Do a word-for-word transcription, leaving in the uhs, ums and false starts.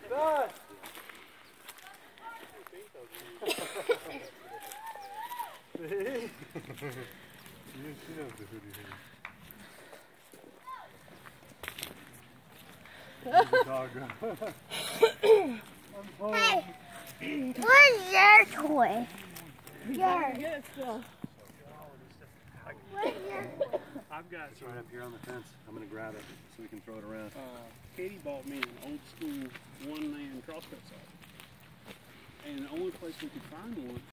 Done. See? She knows the hoodie hoodie. Dog. Hey, where's your toy? Yours. I've got It's right up here on the fence. I'm going to grab it so we can throw it around. Uh, Katie bought me an old school one-man crosscut saw. And the only place we could find one